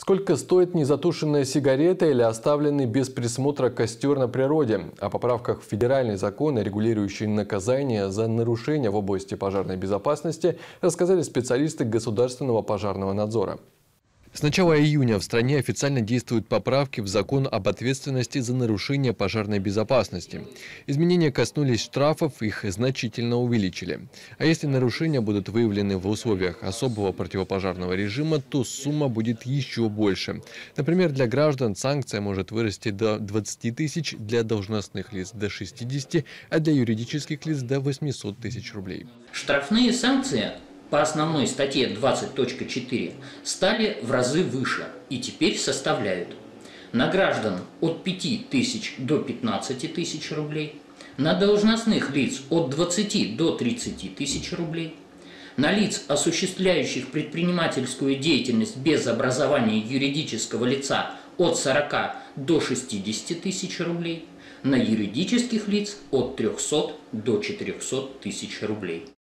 Сколько стоит незатушенная сигарета или оставленный без присмотра костер на природе? О поправках в федеральные законы, регулирующие наказания за нарушения в области пожарной безопасности, рассказали специалисты Государственного пожарного надзора. С начала июня в стране официально действуют поправки в закон об ответственности за нарушение пожарной безопасности. Изменения коснулись штрафов, их значительно увеличили. А если нарушения будут выявлены в условиях особого противопожарного режима, то сумма будет еще больше. Например, для граждан санкция может вырасти до 20 тысяч, для должностных лиц до 60, а для юридических лиц до 800 тысяч рублей. Штрафные санкции по основной статье 20.4 стали в разы выше и теперь составляют: на граждан от 5 тысяч до 15 тысяч рублей, на должностных лиц от 20 до 30 тысяч рублей, на лиц, осуществляющих предпринимательскую деятельность без образования юридического лица, от 40 до 60 тысяч рублей, на юридических лиц от 300 до 400 тысяч рублей.